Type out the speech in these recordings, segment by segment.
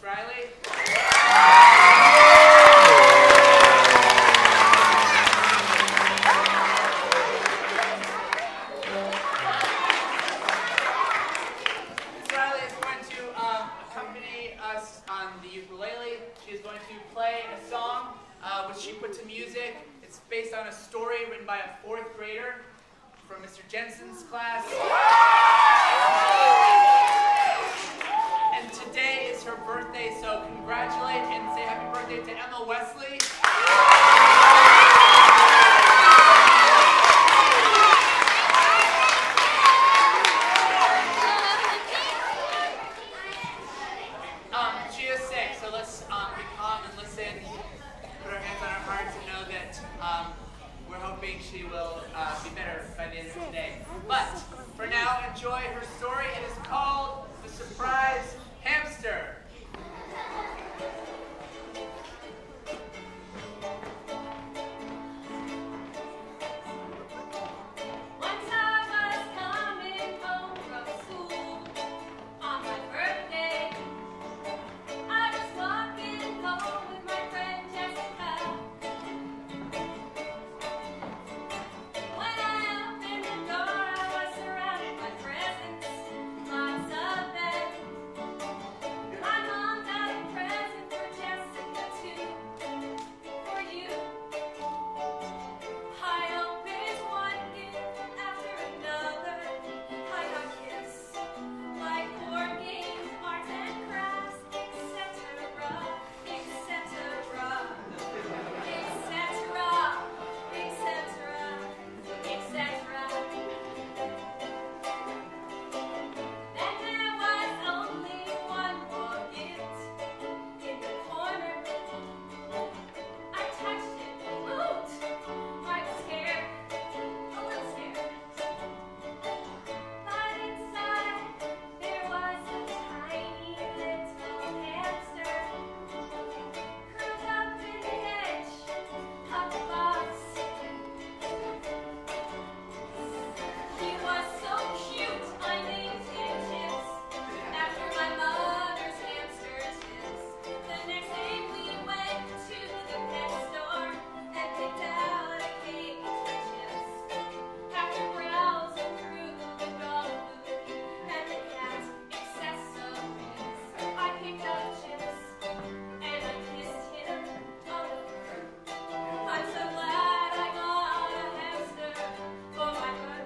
Riley. Miss Riley is going to accompany us on the ukulele. She is going to play a song which she put to music. It's based on a story written by a 4th grader from Mr. Jensen's class. And today is her birthday, so congratulate and say happy birthday to Emma Wesley. She is sick, so let's be calm and listen. Put our hands on our hearts and know that we're hoping she will be better by the end of today. But for now, enjoy her story. It is called The Surprise Hamster.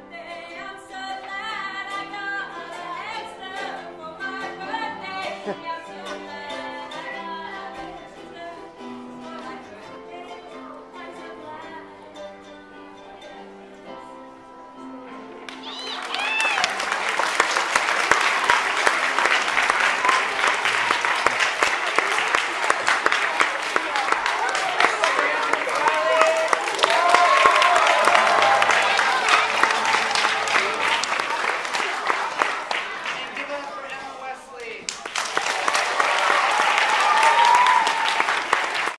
Yeah.